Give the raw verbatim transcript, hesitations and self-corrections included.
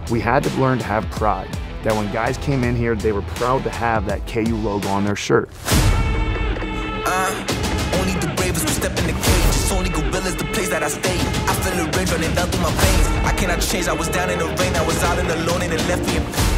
We had to learn to have pride, that when guys came in here, they were proud to have that K U logo on their shirt. Uh, only the bravest will step in the cage. It's only gorillas, the place that I stay. I feel the rage running down through my veins. I cannot change, I was down in the rain, I was out and alone and it left me in pain.